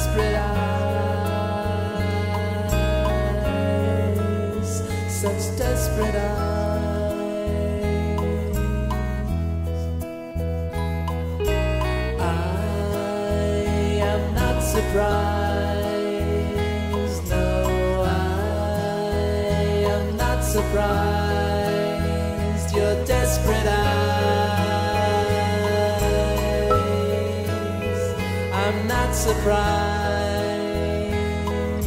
desperate eyes, such desperate eyes. I am not surprised, no, I am not surprised. Your desperate eyes, I'm not surprised,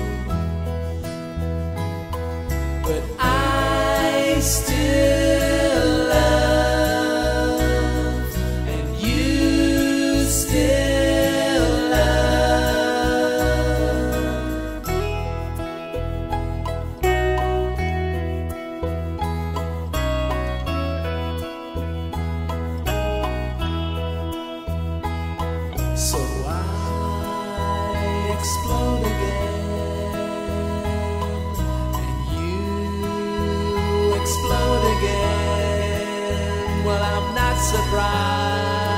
but I still love, and you still love. So I explode again, and you explode again. Well, I'm not surprised.